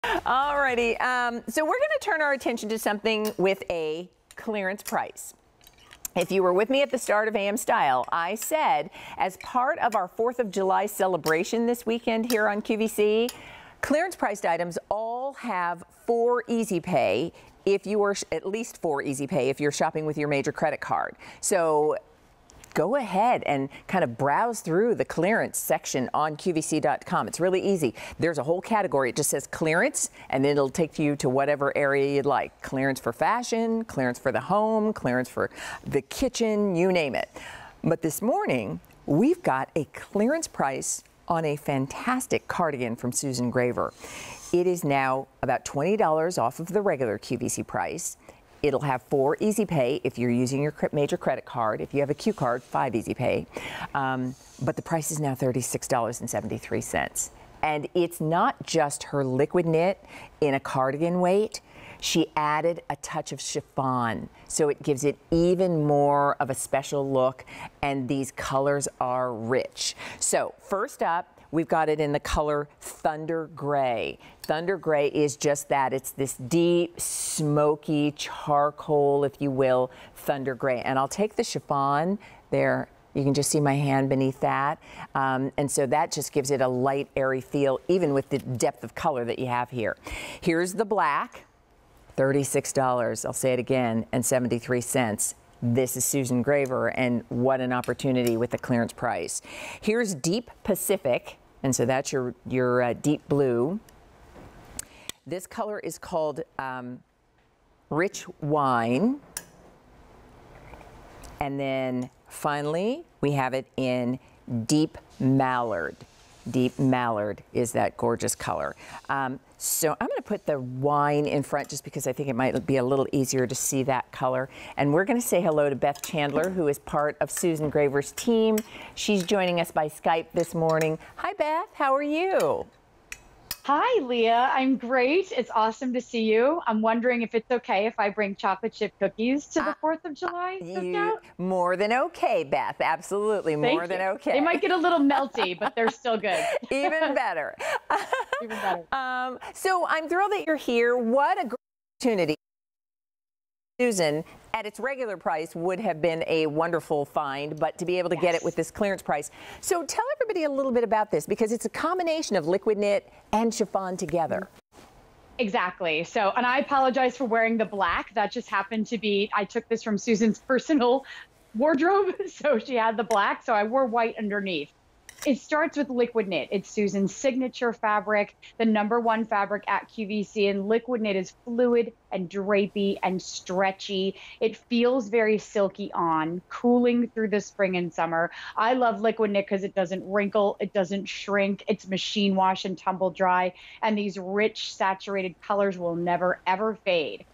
Alrighty, so we're going to turn our attention to something with a clearance price. If you were with me at the start of AM Style, I said as part of our 4th of July celebration this weekend here on QVC, clearance priced items all have 4 Easy Pay if you are at least 4 Easy Pay if you're shopping with your major credit card. So go ahead and kind of browse through the clearance section on QVC.com. It's really easy. There's a whole category. It just says clearance, and it'll take you to whatever area you'd like. Clearance for fashion, clearance for the home, clearance for the kitchen, you name it. But this morning, we've got a clearance price on a fantastic cardigan from Susan Graver. It is now about $20 off of the regular QVC price. It'll have 4 Easy Pay if you're using your major credit card. If you have a Q card, 5 Easy Pay. But the price is now $36.73. And it's not just her liquid knit in a cardigan weight. She added a touch of chiffon, so it gives it even more of a special look, and these colors are rich. So first up, we've got it in the color Thunder Gray. Thunder Gray is just that. It's this deep, smoky, charcoal, if you will, Thunder Gray. And I'll take the chiffon there. You can just see my hand beneath that. And so that just gives it a light, airy feel, even with the depth of color that you have here. Here's the black, $36. I'll say it again, and 73 cents. This is Susan Graver, and what an opportunity with the clearance price. Here's Deep Pacific, and so that's your deep blue. This color is called Rich Wine. And then finally, we have it in Deep Mallard. Deep Mallard is that gorgeous color. So I'm going to put the wine in front just because I think it might be a little easier to see that color. And we're going to say hello to Beth Chandler, who is part of Susan Graver's team. She's joining us by Skype this morning. Hi, Beth. How are you? Hi, Leah. I'm great. It's awesome to see you. I'm wondering if it's okay if I bring chocolate chip cookies to the 4th of July cookout? More than okay, Beth. Absolutely. More than okay. They might get a little melty, but they're still good. Even better. Even better. So I'm thrilled that you're here. What a great opportunity. Susan, at its regular price, would have been a wonderful find, but to be able to get it with this clearance price. So tell everybody a little bit about this, because it's a combination of liquid knit and chiffon together. Exactly. So, and I apologize for wearing the black. That just happened to be, I took this from Susan's personal wardrobe, so she had the black, so I wore white underneath. It starts with liquid knit. It's Susan's signature fabric, the #1 fabric at QVC, and liquid knit is fluid and drapey and stretchy. It feels very silky on, cooling through the spring and summer. I love liquid knit because it doesn't wrinkle, it doesn't shrink, it's machine wash and tumble dry, and these rich saturated colors will never ever fade.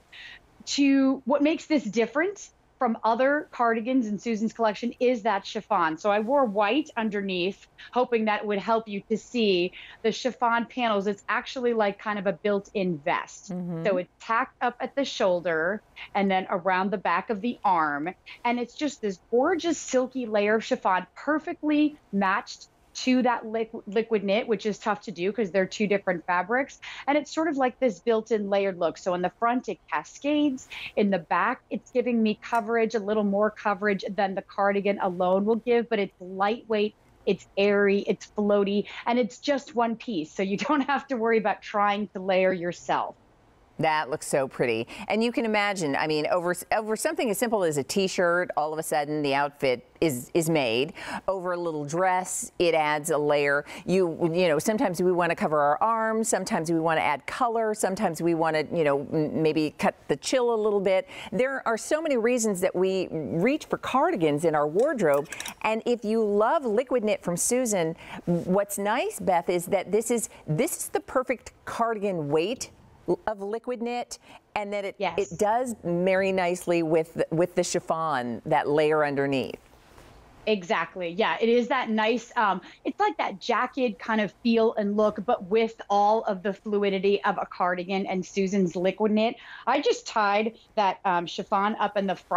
What makes this different from other cardigans in Susan's collection is that chiffon. So I wore white underneath, hoping that would help you to see the chiffon panels. It's actually like kind of a built-in vest. So it's tacked up at the shoulder and then around the back of the arm. And it's just this gorgeous silky layer of chiffon, perfectly matched to that liquid knit, which is tough to do because they're 2 different fabrics. And it's sort of like this built-in layered look. So in the front, it cascades. In the back, it's giving me coverage, a little more coverage than the cardigan alone will give, but it's lightweight, it's airy, it's floaty, and it's just one piece. So you don't have to worry about trying to layer yourself. That looks so pretty. And you can imagine, I mean, over something as simple as a t-shirt, all of a sudden the outfit is made. Over a little dress, it adds a layer. You know, sometimes we want to cover our arms, sometimes we want to add color, sometimes we want to, you know, maybe cut the chill a little bit. There are so many reasons that we reach for cardigans in our wardrobe. And if you love liquid knit from Susan, what's nice, Beth, is that this is the perfect cardigan weight of liquid knit, and that it does marry nicely with the chiffon, that layer underneath. Exactly. Yeah, it is that nice, it's like that jacket kind of feel and look, but with all of the fluidity of a cardigan and Susan's liquid knit. I just tied that chiffon up in the front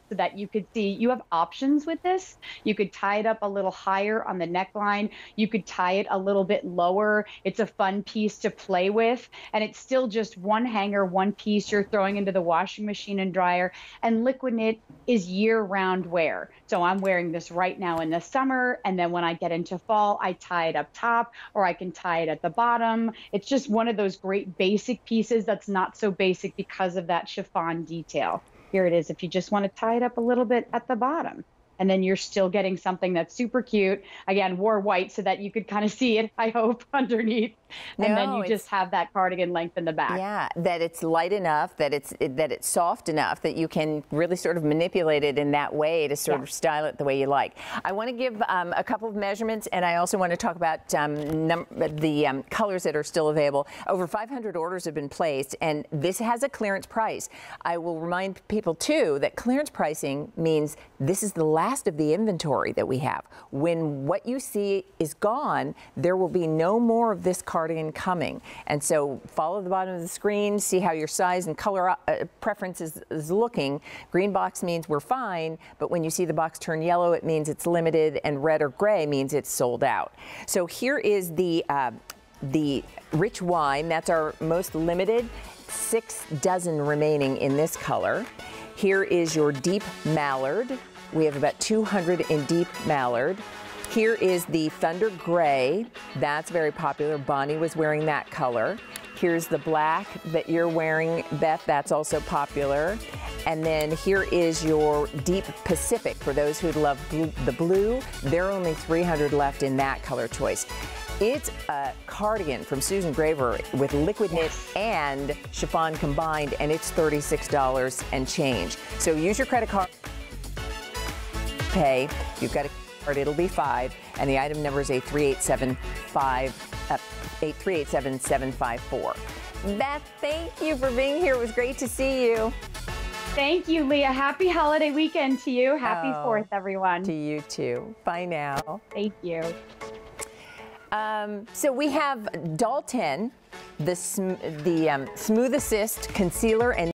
so that you could see you have options with this. You could tie it up a little higher on the neckline. You could tie it a little bit lower. It's a fun piece to play with. And it's still just one hanger, one piece you're throwing into the washing machine and dryer. And Liquid Knit is year-round wear. So I'm wearing this right now in the summer. And then when I get into fall, I tie it up top, or I can tie it at the bottom. It's just one of those great basic pieces that's not so basic because of that chiffon detail. Here it is if you just want to tie it up a little bit at the bottom. And then you're still getting something that's super cute. Again, wore white so that you could kind of see it, I hope, underneath. And then you just have that cardigan length in the back. Yeah, that it's light enough, that it's soft enough that you can really sort of manipulate it in that way to sort of style it the way you like. I want to give a couple of measurements, and I also want to talk about the colors that are still available. Over 500 orders have been placed, and this has a clearance price. I will remind people, too, that clearance pricing means this is the last of the inventory that we have. When what you see is gone, there will be no more of this cardigan coming. And so follow the bottom of the screen, see how your size and color preference is looking. Green box means we're fine, but when you see the box turn yellow, it means it's limited, and red or gray means it's sold out. So here is the rich wine. That's our most limited. 6 dozen remaining in this color. Here is your deep mallard. We have about 200 in deep mallard. Here is the Thunder Gray. That's very popular. Bonnie was wearing that color. Here's the black that you're wearing, Beth. That's also popular. And then here is your Deep Pacific. For those who love the blue, there are only 300 left in that color choice. It's a cardigan from Susan Graver with Liquid Knit and chiffon combined, and it's $36 and change. So use your credit card. Pay. You've got a card, it'll be $5, and the item number is 8387754. Beth, thank you for being here. It was great to see you. Thank you, Leah. Happy holiday weekend to you. Happy 4th, everyone. To you too. Bye now. Thank you. So we have Doll 10, the Smooth Assist Concealer and